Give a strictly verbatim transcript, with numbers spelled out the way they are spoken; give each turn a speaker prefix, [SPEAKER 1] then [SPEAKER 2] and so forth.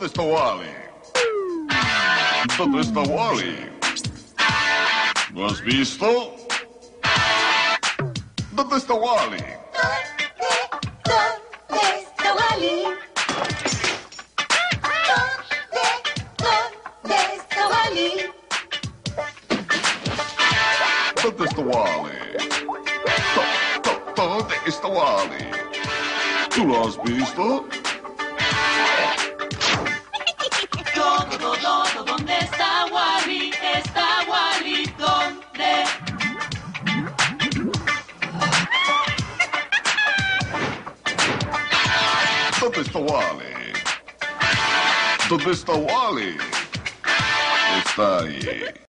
[SPEAKER 1] ¿Dónde está Wally? ¿Dónde está Wally? ¿Lo has visto? ¿Dónde está Wally?
[SPEAKER 2] ¿Dónde está Wally? ¿Dónde, dónde está Wally?
[SPEAKER 1] ¿Dónde está Wally? Do- do- ¿Dónde está Wally? ¿Tú lo has visto?
[SPEAKER 3] Todo, todo, todo, ¿dónde está Wally? Está Wally, ¿dónde?
[SPEAKER 1] ¿Dónde está Wally? ¿Dónde está Wally? Está ahí.